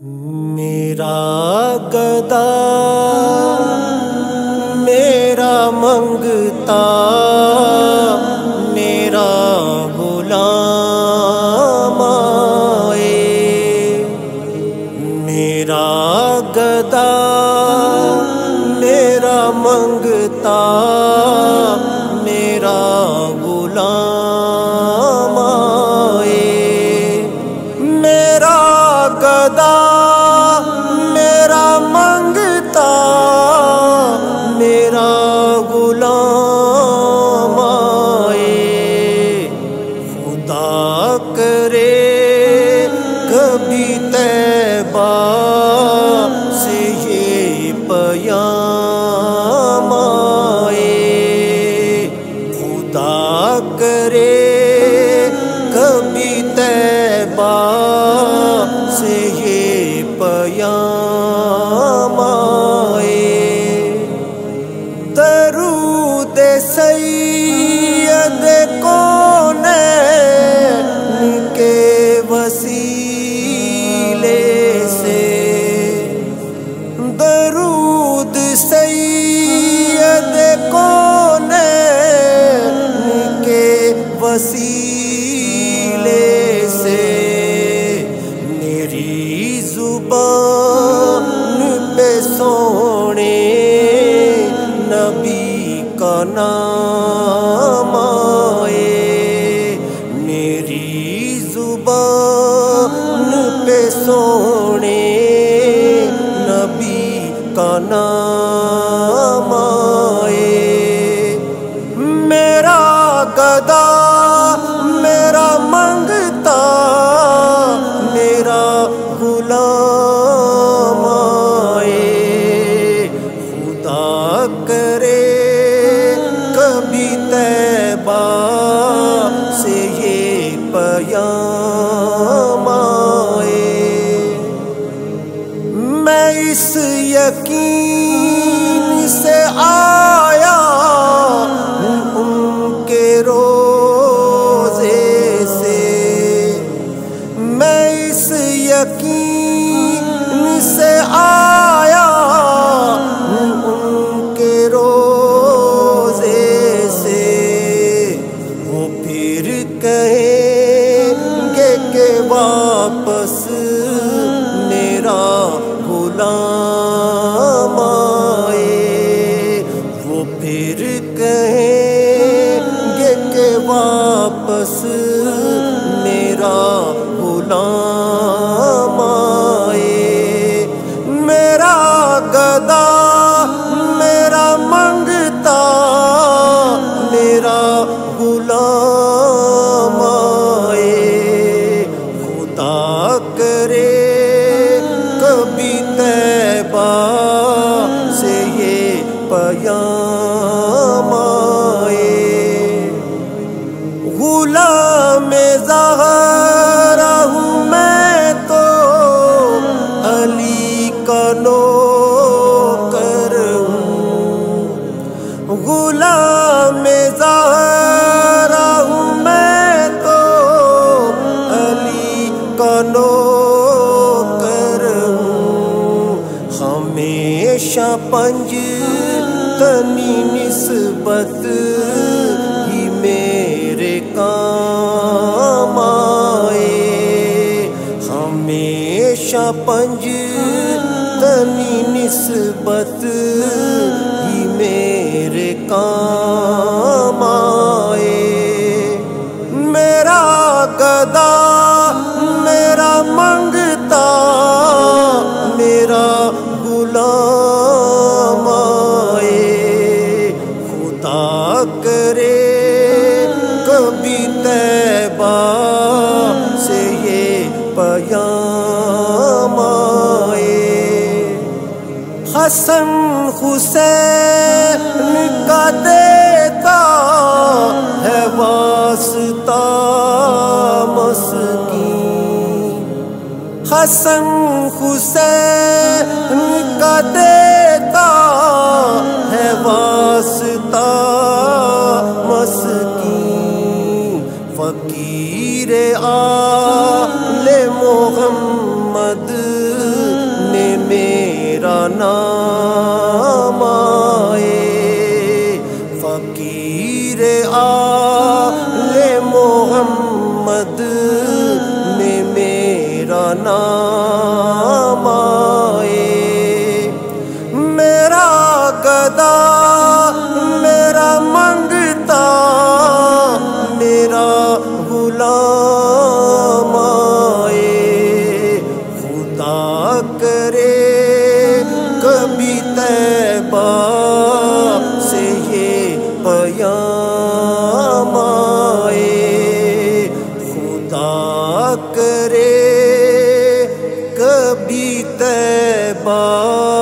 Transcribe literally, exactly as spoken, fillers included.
میرا گدا میرا منگتا میرا غلام آئے، میرا گدا میرا منگتا میرا غلام آئے، میرا گدا میرا منگتا میرا غلام آئے، خدا کرے کبھی طیبہ سے یہ پیام آئے، خدا کرے کبھی طیبہ سے یہ پیام آئے، درود سید کونین کے وسیلے سے، درود سید کونین کے وسیلے سے، میری زبان پہ سونے نبی کا نام آئے، میری زبان پہ سونے نبی کا نام آئے، میرا گدا میرا منگتا میرا غلام آئے، خدا کرے کبھی طیبہ سے یہ پیام آئے، میں اس یقین سے آیا ان کے روزے سے، میں اس یقین سے آیا ان کے روزے سے، وہ پھر کہیں گے کہ واپس میرا غلام آئے، وہ پھر کہیں گے کہ واپس میرا غلام آئے، میرا گدا میرا منگتا میرا غلام آئے، خدا کرے کبھی طیبہ سے یہ پیام آئے، غلام زہرا ہوں میں تو علی کا نوکر ہوں، غلام زہرا ہوں میں تو علی کا نوکر ہوں، ہمیشہ پنج تنی نسبت ہی میرے کام آئے، ہمیشہ پنج تنی نسبت ہی میرے کام آئے، میرا گدا میرا منگتا میرا غلام آئے، خدا کرے کبھی طیبہ سے یہ پیام آئے، حسن حسین کا دیتا ہے واسطہ مسکین، حسن حسین کا دیتا ہے واسطہ مسکین، فقیر آل محمد میرا نام آئے، فقیر آل محمد میں میرا نام آئے، میرا گدا میرا منگتا میرا غلام آئے، خدا کرے کبھی طیبہ سے یہ پیام آئے، خدا کرے کبھی طیبہ